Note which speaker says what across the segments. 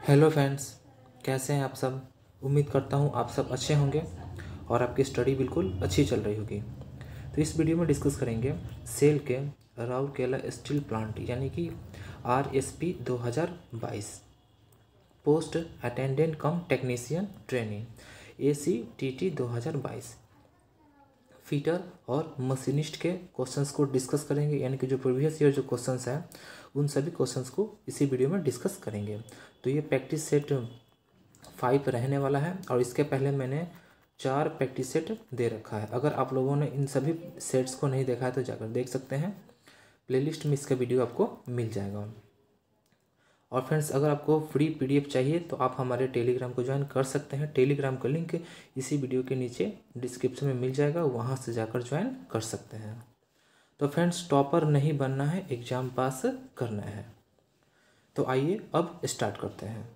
Speaker 1: Hello friends, कैसे हैं आप सब। उम्मीद करता हूँ आप सब अच्छे होंगे और आपकी स्टडी बिल्कुल अच्छी चल रही होगी। तो इस वीडियो में डिस्कस करेंगे सेल के राउरकेला स्टील प्लांट यानी कि RSP 2022 post attendant cum technician training ACTT 2022 fitter और मशीनिस्ट के क्वेश्चंस को डिस्कस करेंगे, यानी कि जो प्रीवियस ईयर जो क्वेश्चंस हैं उन सभी क्वेश्चंस को इसी वीडियो में डिस्कस करेंगे। तो ये प्रैक्टिस सेट 5 रहने वाला है और इसके पहले मैंने 4 प्रैक्टिस सेट दे रखा है। अगर आप लोगों ने इन सभी सेट्स को नहीं देखा है तो जाकर देख सकते हैं, प्लेलिस्ट में इसका वीडियो आपको मिल जाएगा। और फ्रेंड्स, अगर आपको फ्री PDF चाहिए तो आप हमारे टेलीग्राम को ज्वाइन कर सकते हैं। टेलीग्राम का लिंक इसी वीडियो के नीचे डिस्क्रिप्शन में मिल जाएगा, वहाँ से जाकर ज्वाइन कर सकते हैं। तो फ्रेंड्स, टॉपर नहीं बनना है, एग्ज़ाम पास करना है। तो आइए अब स्टार्ट करते हैं।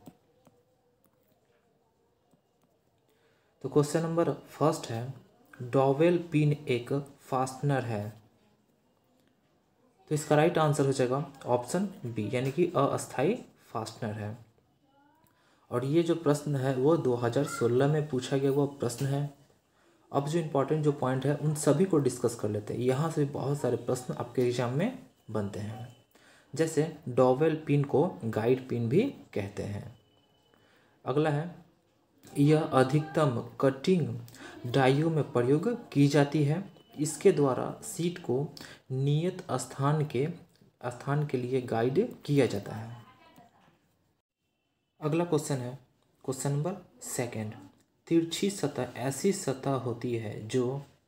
Speaker 1: तो क्वेश्चन नंबर फर्स्ट है, डॉवेल पिन एक फास्टनर है। तो इसका राइट आंसर हो जाएगा ऑप्शन बी, यानी कि अस्थाई फास्टनर है। और ये जो प्रश्न है वो 2016 में पूछा गया वो प्रश्न है। अब जो इम्पोर्टेंट जो पॉइंट है उन सभी को डिस्कस कर लेते हैं। यहाँ से बहुत सारे प्रश्न आपके एग्जाम में बनते हैं। जैसे डॉवेल पिन को गाइड पिन भी कहते हैं। अगला है, यह अधिकतम कटिंग डाइयों में प्रयोग की जाती है। इसके द्वारा सीट को नियत स्थान के लिए गाइड किया जाता है। अगला क्वेश्चन है क्वेश्चन नंबर सेकंड, तिरछी सतह ऐसी सतह होती है जो।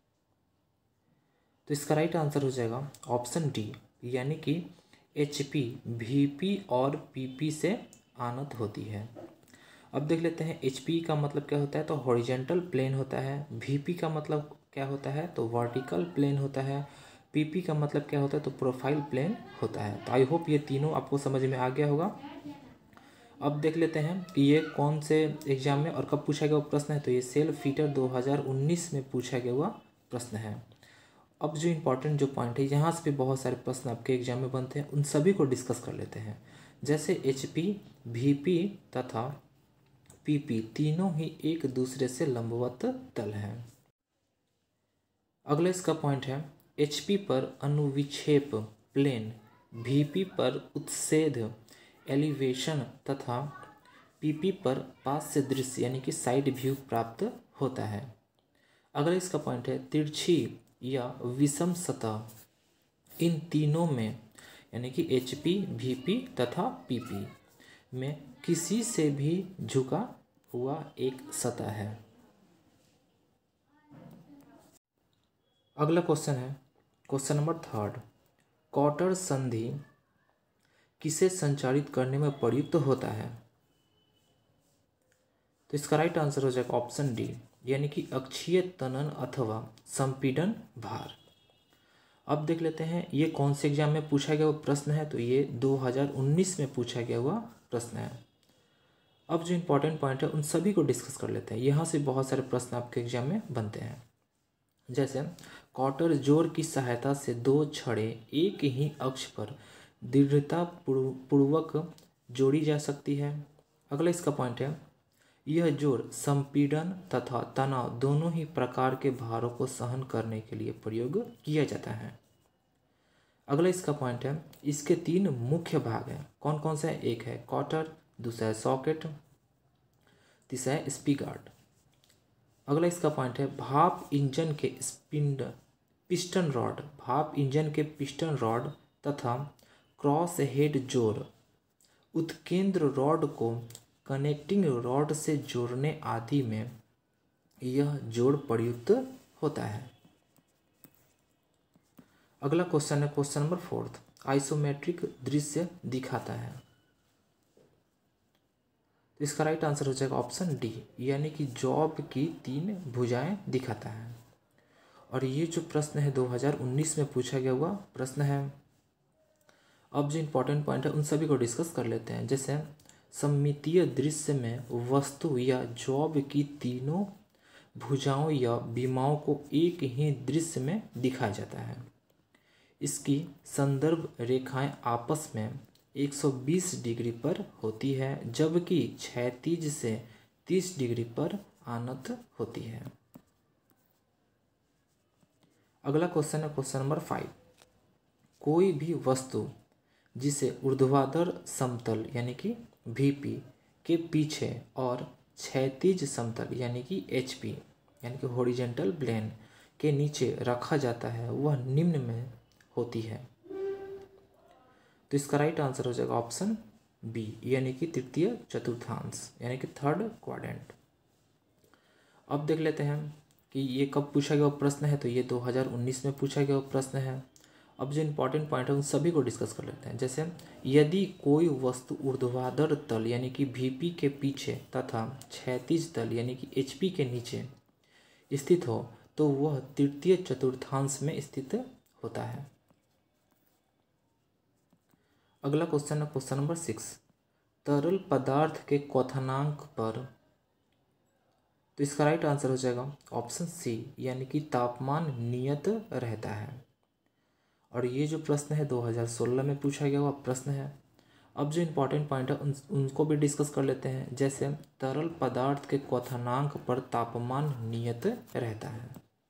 Speaker 1: तो इसका राइट आंसर हो जाएगा ऑप्शन डी, यानी कि HP, VP और PP से आनत होती है। अब देख लेते हैं HP का मतलब क्या होता है, तो हॉरिजेंटल प्लेन होता है। VP का मतलब क्या होता है, तो वर्टिकल प्लेन होता है। PP का मतलब क्या होता है, तो प्रोफाइल प्लेन होता है। तो आई होप ये तीनों आपको समझ में आ गया होगा। अब देख लेते हैं कि ये कौन से एग्जाम में और कब पूछा गया वो प्रश्न है। तो ये सेल फीटर 2019 में पूछा गया हुआ प्रश्न है। अब जो इम्पोर्टेंट जो पॉइंट है, यहाँ से भी बहुत सारे प्रश्न आपके एग्जाम में बनते हैं, उन सभी को डिस्कस कर लेते हैं। जैसे HP, VP तथा PP तीनों ही एक दूसरे से लंबवत तल हैं। अगला इसका पॉइंट है, HP पर अनुविक्षेप प्लेन, VP पर उत्सेध एलिवेशन तथा PP पर पास से दृश्य यानी कि साइड व्यू प्राप्त होता है। अगला इसका पॉइंट है, तिरछी या विषम सतह इन तीनों में यानी कि HP, VP तथा PP में किसी से भी झुका हुआ एक सतह है। अगला क्वेश्चन है क्वेश्चन नंबर थर्ड, कॉटर संधि किसे संचारित करने में प्रयुक्त होता है। तो इसका राइट आंसर हो जाएगा ऑप्शन डी, यानी कि अक्षीय तनन अथवा संपीड़न भार। अब देख लेते हैं ये कौन से एग्जाम में पूछा गया वो प्रश्न है। तो ये 2019 में पूछा गया हुआ प्रश्न है। अब जो इम्पोर्टेंट पॉइंट है उन सभी को डिस्कस कर लेते हैं। यहाँ से बहुत सारे प्रश्न आपके एग्जाम में बनते हैं। जैसे कॉटर जोड़ की सहायता से दो छड़ें एक ही अक्ष पर दृढ़ता पूर्वक जोड़ी जा सकती है। अगला इसका पॉइंट है, यह जोड़ संपीड़न तथा तनाव दोनों ही प्रकार के भारों को सहन करने के लिए प्रयोग किया जाता है। अगला इसका पॉइंट है, इसके 3 मुख्य भाग हैं। कौन कौन से हैं? एक है कॉटर, दूसरा है सॉकेट, तीसरा है स्पीगार्ड। अगला इसका पॉइंट है, भाप इंजन के पिस्टन रॉड, भाप इंजन के पिस्टन रॉड तथा क्रॉस हेड जोड़ उत्केंद्र रॉड को कनेक्टिंग रॉड से जोड़ने आदि में यह जोड़ प्रयुक्त होता है। अगला क्वेश्चन है क्वेश्चन नंबर फोर्थ, आइसोमेट्रिक दृश्य दिखाता है। तो इसका राइट आंसर हो जाएगा ऑप्शन डी, यानी कि जॉब की 3 भुजाएं दिखाता है। और ये जो प्रश्न है 2019 में पूछा गया हुआ प्रश्न है। अब जो इम्पोर्टेंट पॉइंट है उन सभी को डिस्कस कर लेते हैं। जैसे सममितीय दृश्य में वस्तु या जॉब की तीनों भुजाओं या बीमाओं को एक ही दृश्य में दिखाया जाता है। इसकी संदर्भ रेखाएं आपस में 120 डिग्री पर होती है, जबकि क्षैतिज से 30 डिग्री पर आनत होती है। अगला क्वेश्चन है क्वेश्चन नंबर 5। कोई भी वस्तु जिसे ऊर्ध्वाधर समतल यानी कि VP के पीछे और क्षैतिज समतल यानी कि HP यानी कि हॉरिजॉन्टल प्लेन के नीचे रखा जाता है वह निम्न में होती है। तो इसका राइट आंसर हो जाएगा ऑप्शन बी यानी कि तृतीय चतुर्थांश यानी कि थर्ड क्वाड्रेंट। अब देख लेते हैं कि ये कब पूछा गया प्रश्न है। तो ये 2019 में पूछा गया प्रश्न है। अब जो इंपॉर्टेंट पॉइंट है उन सभी को डिस्कस कर लेते हैं। जैसे यदि कोई वस्तु ऊर्ध्वाधर तल यानी कि VP के पीछे तथा क्षैतिज तल यानी कि HP के नीचे स्थित हो तो वह तृतीय चतुर्थांश में स्थित होता है। अगला क्वेश्चन है क्वेश्चन नंबर 6। तरल पदार्थ के क्वथनांक पर, तो इसका राइट आंसर हो जाएगा ऑप्शन सी यानी कि तापमान नियत रहता है। और ये जो प्रश्न है 2016 में पूछा गया हुआ प्रश्न है। अब जो इम्पोर्टेंट पॉइंट है उनको भी डिस्कस कर लेते हैं। जैसे तरल पदार्थ के क्वथनांक पर तापमान नियत रहता है।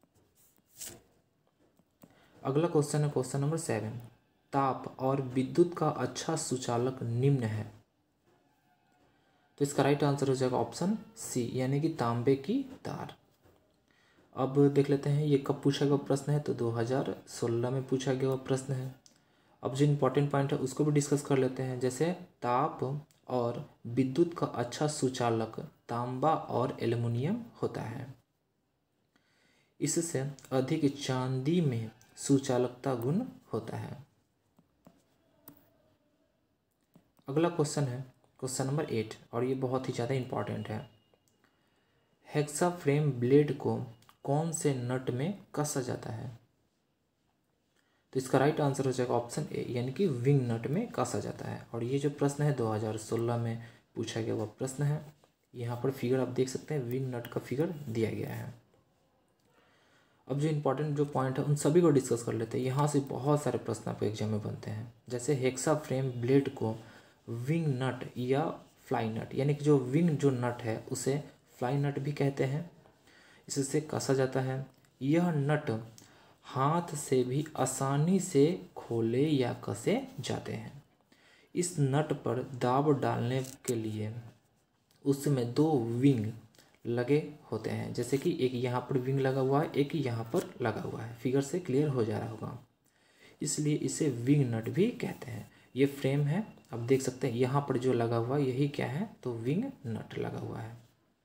Speaker 1: अगला क्वेश्चन है क्वेश्चन नंबर 7। ताप और विद्युत का अच्छा सुचालक निम्न है। तो इसका राइट आंसर हो जाएगा ऑप्शन सी यानी कि तांबे की तार। अब देख लेते हैं ये कब पूछा गया प्रश्न है। तो 2016 में पूछा गया प्रश्न है। अब जो इम्पोर्टेंट पॉइंट है उसको भी डिस्कस कर लेते हैं। जैसे ताप और विद्युत का अच्छा सुचालक तांबा और एल्युमिनियम होता है। इससे अधिक चांदी में सुचालकता गुण होता है। अगला क्वेश्चन है क्वेश्चन नंबर 8 और ये बहुत ही ज़्यादा इम्पॉर्टेंट है। हेक्सा फ्रेम ब्लेड को कौन से नट में कसा जाता है। तो इसका राइट आंसर हो जाएगा ऑप्शन ए यानी कि विंग नट में कसा जाता है। और ये जो प्रश्न है 2016 में पूछा गया वह प्रश्न है। यहाँ पर फिगर आप देख सकते हैं, विंग नट का फिगर दिया गया है। अब जो इम्पोर्टेंट जो पॉइंट है उन सभी को डिस्कस कर लेते हैं। यहाँ से बहुत सारे प्रश्न आपको एग्जाम में बनते हैं। जैसे हेक्सा फ्रेम ब्लेड को विंग नट या फ्लाई नट यानी कि जो विंग जो नट है उसे फ्लाई नट भी कहते हैं, इससे कसा जाता है। यह नट हाथ से भी आसानी से खोले या कसे जाते हैं। इस नट पर दाब डालने के लिए उसमें 2 विंग लगे होते हैं। जैसे कि एक यहाँ पर विंग लगा हुआ है, एक यहाँ पर लगा हुआ है। फिगर से क्लियर हो जा रहा होगा, इसलिए इसे विंग नट भी कहते हैं। ये फ्रेम है, आप देख सकते हैं यहाँ पर जो लगा हुआ है यही क्या है, तो विंग नट लगा हुआ है।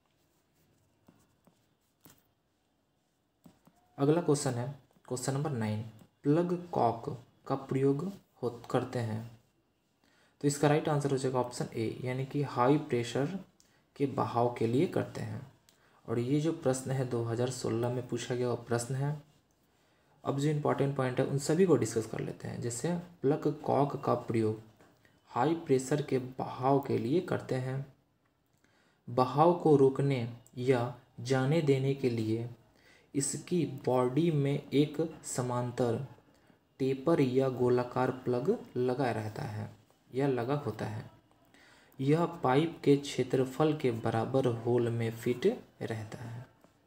Speaker 1: अगला क्वेश्चन है क्वेश्चन नंबर 9। प्लग कॉक का प्रयोग करते हैं। तो इसका राइट आंसर हो जाएगा ऑप्शन ए यानी कि हाई प्रेशर के बहाव के लिए करते हैं। और ये जो प्रश्न है 2016 में पूछा गया वो प्रश्न है। अब जो इम्पोर्टेंट पॉइंट है उन सभी को डिस्कस कर लेते हैं। जैसे प्लग कॉक का प्रयोग हाई प्रेशर के बहाव के लिए करते हैं। बहाव को रोकने या जाने देने के लिए इसकी बॉडी में एक समांतर टेपर या गोलाकार प्लग लगा रहता है या लगा होता है। यह पाइप के क्षेत्रफल के बराबर होल में फिट रहता है।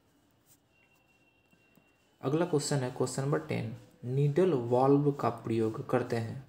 Speaker 1: अगला क्वेश्चन है क्वेश्चन नंबर 10। नीडल वाल्व का प्रयोग करते हैं।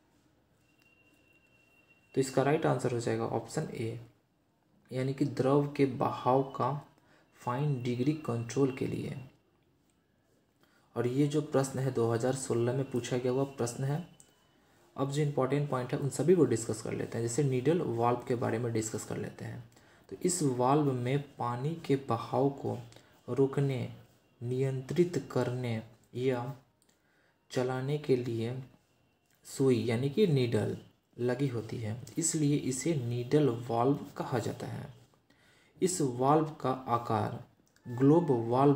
Speaker 1: तो इसका राइट आंसर हो जाएगा ऑप्शन ए यानी कि द्रव के बहाव का फाइन डिग्री कंट्रोल के लिए। और ये जो प्रश्न है 2016 में पूछा गया हुआ प्रश्न है। अब जो इम्पोर्टेंट पॉइंट है उन सभी को डिस्कस कर लेते हैं। जैसे नीडल वाल्व के बारे में डिस्कस कर लेते हैं। तो इस वाल्व में पानी के बहाव को रोकने, नियंत्रित करने या चलाने के लिए सुई यानी कि नीडल लगी होती है, इसलिए इसे नीडल वाल्व कहा जाता है। इस वाल्व का आकार ग्लोब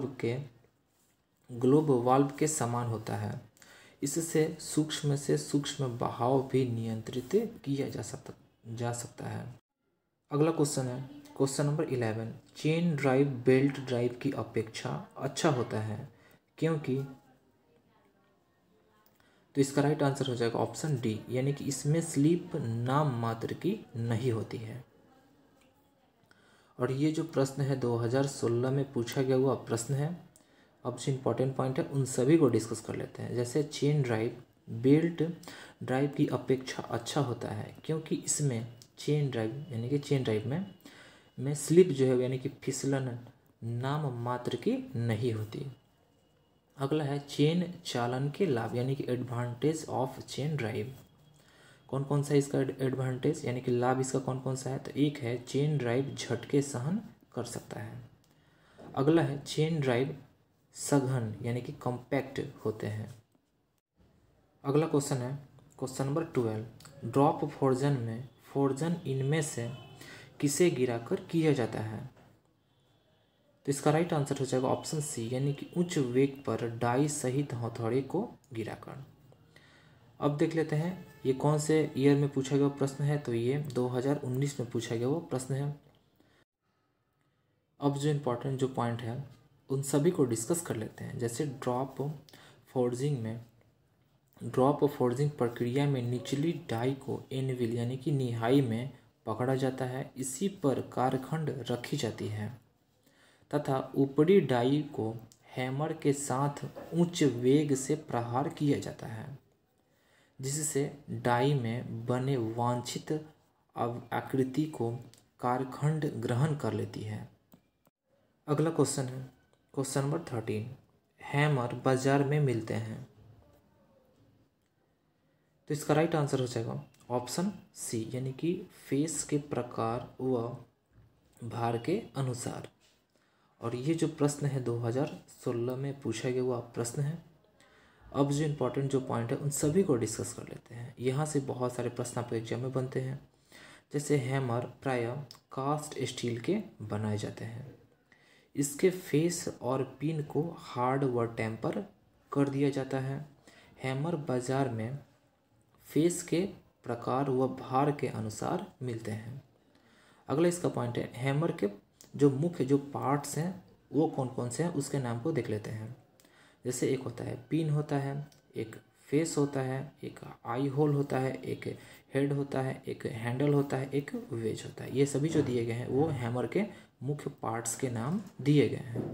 Speaker 1: वाल्व के समान होता है। इससे सूक्ष्म से सूक्ष्म बहाव भी नियंत्रित किया जा सकता है। अगला क्वेश्चन है question number 11। Chain drive belt drive की अपेक्षा अच्छा होता है क्योंकि तो इसका राइट आंसर हो जाएगा ऑप्शन डी, यानी कि इसमें स्लिप नाम मात्र की नहीं होती है। और ये जो प्रश्न है 2016 में पूछा गया हुआ प्रश्न है। अब जो इम्पोर्टेंट पॉइंट है उन सभी को डिस्कस कर लेते हैं। जैसे चेन ड्राइव बेल्ट ड्राइव की अपेक्षा अच्छा होता है क्योंकि इसमें चेन ड्राइव यानी कि चेन ड्राइव में स्लिप जो है यानी कि फिसलन नाम मात्र की नहीं होती। अगला है चेन चालन के लाभ यानी कि एडवांटेज ऑफ चेन ड्राइव। कौन कौन सा है इसका एडवांटेज यानी कि लाभ इसका कौन कौन सा है? तो एक है चेन ड्राइव झटके सहन कर सकता है। अगला है चेन ड्राइव सघन यानी कि कॉम्पैक्ट होते हैं। अगला क्वेश्चन है क्वेश्चन नंबर 12, ड्रॉप फोर्जन इनमें से किसे गिराकर किया जाता है? तो इसका राइट आंसर हो जाएगा ऑप्शन सी, यानी कि उच्च वेग पर डाई सहित हथौड़े को गिराकर। अब देख लेते हैं ये कौन से ईयर में पूछा गया प्रश्न है। तो ये 2019 में पूछा गया वो प्रश्न है। अब जो इम्पोर्टेंट जो पॉइंट है उन सभी को डिस्कस कर लेते हैं। जैसे ड्रॉप फोर्जिंग प्रक्रिया में निचली डाई को एनविल यानी कि निहाई में पकड़ा जाता है, इसी पर कारखंड रखी जाती है तथा ऊपरी डाई को हैमर के साथ उच्च वेग से प्रहार किया जाता है, जिससे डाई में बने वांछित आकृति को कारखंड ग्रहण कर लेती है। अगला क्वेश्चन है क्वेश्चन नंबर 13, हैमर बाजार में मिलते हैं। तो इसका राइट आंसर हो जाएगा ऑप्शन सी, यानी कि फेस के प्रकार व भार के अनुसार। और ये जो प्रश्न है 2016 में पूछा गया हुआ प्रश्न है। अब जो इम्पोर्टेंट जो पॉइंट है उन सभी को डिस्कस कर लेते हैं। यहाँ से बहुत सारे प्रश्न आपके एग्जाम में बनते हैं। जैसे हैमर प्रायः कास्ट स्टील के बनाए जाते हैं, इसके फेस और पिन को हार्ड व टेम्पर कर दिया जाता है। हैमर बाजार में फेस के प्रकार व भार के अनुसार मिलते हैं। अगला इसका पॉइंट है हैमर के जो मुख्य जो पार्ट्स हैं वो कौन कौन से हैं उसके नाम को देख लेते हैं। जैसे एक होता है पिन होता है, एक फेस होता है, एक आई होल होता है, एक हेड होता है, एक हैंडल होता है, एक वेज होता है। ये सभी जो दिए गए हैं वो हैमर के मुख्य पार्ट्स के नाम दिए गए हैं।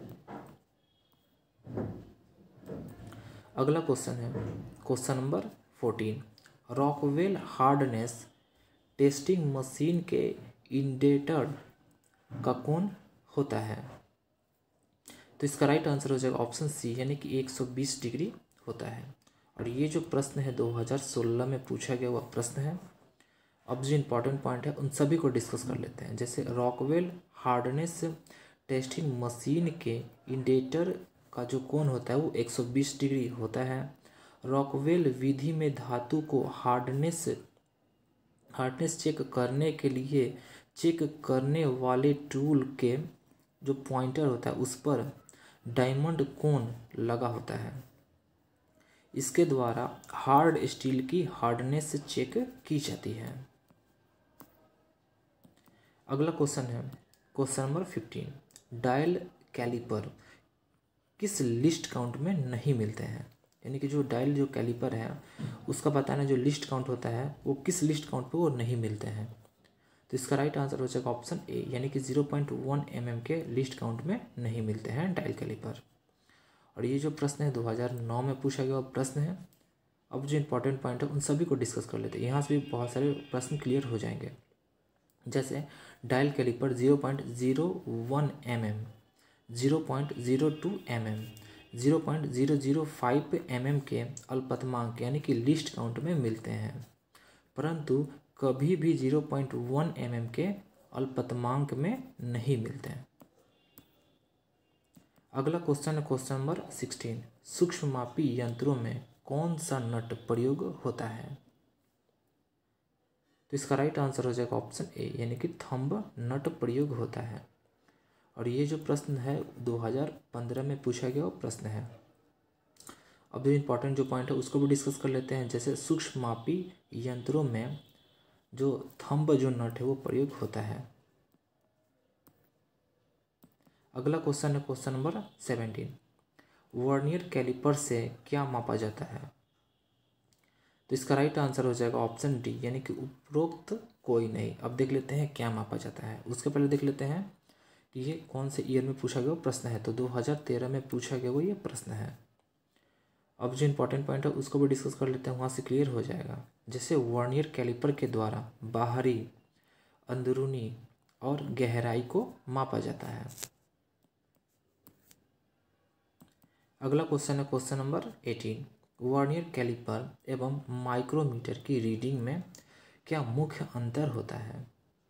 Speaker 1: अगला क्वेश्चन है question number 14, Rockwell hardness testing machine के इंडेटर का कौन होता है? तो इसका राइट आंसर हो जाएगा ऑप्शन सी, यानी कि 120 डिग्री होता है। और ये जो प्रश्न है 2016 में पूछा गया हुआ प्रश्न है। अब जो इम्पोर्टेंट पॉइंट है उन सभी को डिस्कस कर लेते हैं। जैसे रॉकवेल हार्डनेस टेस्टिंग मशीन के इंडेटर का जो कोण होता है वो 120 डिग्री होता है। रॉकवेल विधि में धातु को हार्डनेस चेक करने के लिए चेक करने वाले टूल के जो पॉइंटर होता है उस पर डायमंड कोन लगा होता है। इसके द्वारा हार्ड स्टील की हार्डनेस चेक की जाती है। अगला क्वेश्चन है क्वेश्चन नंबर 15, डायल कैलिपर किस लिस्ट काउंट में नहीं मिलते हैं? यानी कि जो डायल जो कैलिपर है उसका बताना जो लिस्ट काउंट होता है वो किस लिस्ट काउंट पे वो नहीं मिलते हैं। तो इसका राइट आंसर हो जाएगा ऑप्शन ए, यानी कि 0.1 mm के लिस्ट काउंट में नहीं मिलते हैं डायल कैलिपर। और ये जो प्रश्न है 2009 में पूछा गया प्रश्न है। अब जो इम्पोर्टेंट पॉइंट है उन सभी को डिस्कस कर लेते हैं। यहाँ से भी बहुत सारे प्रश्न क्लियर हो जाएंगे। जैसे dial caliper 0.01 mm, 0.02 mm, 0.005 mm के अल्पतमांक यानी कि लिस्ट काउंट में मिलते हैं, परंतु कभी भी 0.1 mm के अल्पतमांक में नहीं मिलते हैं। अगला क्वेश्चन है क्वेश्चन नंबर 16, सूक्ष्ममापी यंत्रों में कौन सा नट प्रयोग होता है? तो इसका राइट आंसर हो जाएगा ऑप्शन ए, यानी कि थंब नट प्रयोग होता है। और ये जो प्रश्न है 2015 में पूछा गया प्रश्न है। अब जो इम्पोर्टेंट जो पॉइंट है उसको भी डिस्कस कर लेते हैं। जैसे सूक्ष्ममापी यंत्रों में जो थंब जो नट है वो प्रयोग होता है। अगला क्वेश्चन है क्वेश्चन नंबर 17, वर्नियर कैलिपर से क्या मापा जाता है? तो इसका राइट आंसर हो जाएगा ऑप्शन डी, यानी कि उपरोक्त कोई नहीं। अब देख लेते हैं क्या मापा जाता है। उसके पहले देख लेते हैं कि ये कौन से ईयर में पूछा गया प्रश्न है। तो 2013 में पूछा गया वो ये प्रश्न है। अब जो इंपॉर्टेंट पॉइंट है उसको भी डिस्कस कर लेते हैं, वहाँ से क्लियर हो जाएगा। जैसे वर्नियर कैलिपर के द्वारा बाहरी, अंदरूनी और गहराई को मापा जाता है। अगला क्वेश्चन है क्वेश्चन नंबर 18। वर्नियर कैलिपर एवं माइक्रोमीटर की रीडिंग में क्या मुख्य अंतर होता है।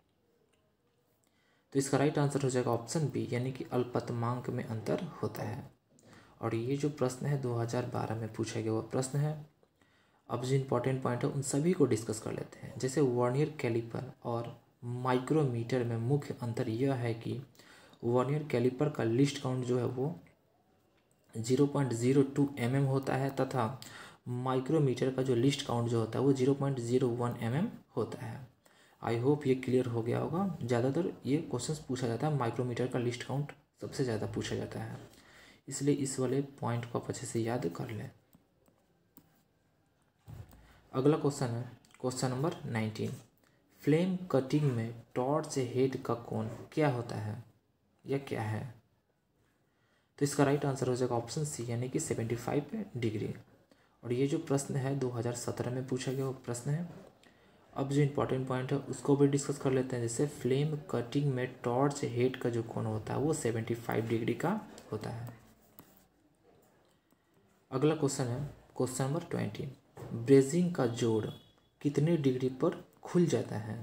Speaker 1: तो इसका राइट आंसर हो जाएगा ऑप्शन बी, यानी कि अल्पतमांक में अंतर होता है। और ये जो प्रश्न है 2012 में पूछा गया वह प्रश्न है। अब जो इंपॉर्टेंट पॉइंट है उन सभी को डिस्कस कर लेते हैं। जैसे वर्नियर कैलिपर और माइक्रोमीटर में मुख्य अंतर यह है कि वर्नियर कैलिपर का लिस्ट काउंट जो है वो 0.02 mm होता है, तथा माइक्रोमीटर का जो लिस्ट काउंट जो होता है वो 0.01 mm होता है। आई होप ये क्लियर हो गया होगा। ज़्यादातर ये क्वेश्चंस पूछा जाता है, माइक्रोमीटर का लिस्ट काउंट सबसे ज़्यादा पूछा जाता है, इसलिए इस वाले पॉइंट को आप अच्छे से याद कर लें। अगला क्वेश्चन है क्वेश्चन नंबर 19। फ्लेम कटिंग में टॉर्च हेड का कोण क्या होता है या क्या है। तो इसका राइट आंसर हो जाएगा ऑप्शन सी, यानी कि 75 डिग्री। और ये जो प्रश्न है 2017 में पूछा गया वो प्रश्न है। अब जो इंपॉर्टेंट पॉइंट है उसको भी डिस्कस कर लेते हैं। जैसे फ्लेम कटिंग में टॉर्च हेड का जो कोण होता है वो 75 डिग्री का होता है। अगला क्वेश्चन है क्वेश्चन नंबर 20। ब्रेजिंग का जोड़ कितने डिग्री पर खुल जाता है।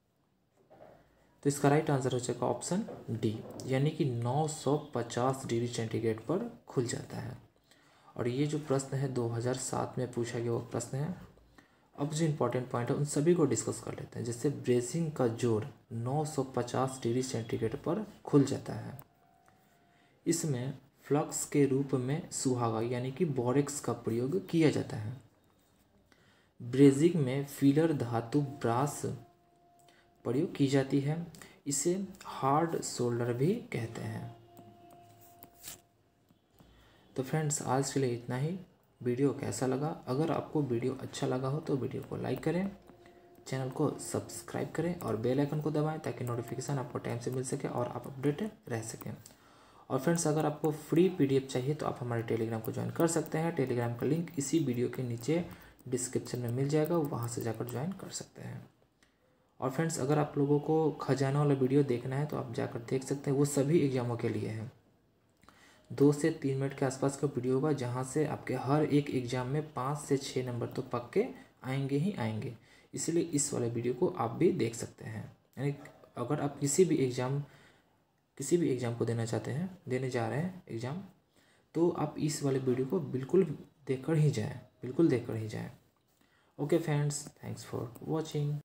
Speaker 1: तो इसका राइट आंसर हो जाएगा ऑप्शन डी, यानी कि 950 डिग्री सेंटीग्रेड पर खुल जाता है। और ये जो प्रश्न है 2007 में पूछा गया वो प्रश्न है। अब जो इंपॉर्टेंट पॉइंट है उन सभी को डिस्कस कर लेते हैं। जैसे ब्रेजिंग का जोड़ 950 डिग्री सेंटीग्रेड पर खुल जाता है। इसमें फ्लक्स के रूप में सुहागा यानी कि बोरेक्स का प्रयोग किया जाता है। ब्रेजिंग में फीलर धातु ब्रास प्रयोग की जाती है। इसे हार्ड सोल्डर भी कहते हैं। तो फ्रेंड्स आज के लिए इतना ही। वीडियो कैसा लगा? अगर आपको वीडियो अच्छा लगा हो तो वीडियो को लाइक करें, चैनल को सब्सक्राइब करें और बेल आइकन को दबाएं ताकि नोटिफिकेशन आपको टाइम से मिल सके और आप अपडेट रह सकें। और फ्रेंड्स अगर आपको फ्री PDF चाहिए तो आप हमारे टेलीग्राम को ज्वाइन कर सकते हैं। टेलीग्राम का लिंक इसी वीडियो के नीचे डिस्क्रिप्शन में मिल जाएगा, वहाँ से जाकर ज्वाइन कर सकते हैं। और फ्रेंड्स अगर आप लोगों को खजाना वाला वीडियो देखना है तो आप जाकर देख सकते हैं, वो सभी एग्जामों के लिए है। 2 से 3 मिनट के आसपास का वीडियो होगा, जहाँ से आपके हर एक एग्ज़ाम में 5 से 6 नंबर तो पक्के आएंगे ही आएंगे। इसलिए इस वाले वीडियो को आप भी देख सकते हैं। यानी अगर आप किसी भी एग्ज़ाम को देना चाहते हैं, देने जा रहे हैं एग्ज़ाम, तो आप इस वाले वीडियो को बिल्कुल देखकर ही जाएँ। Okay friends, thanks for watching.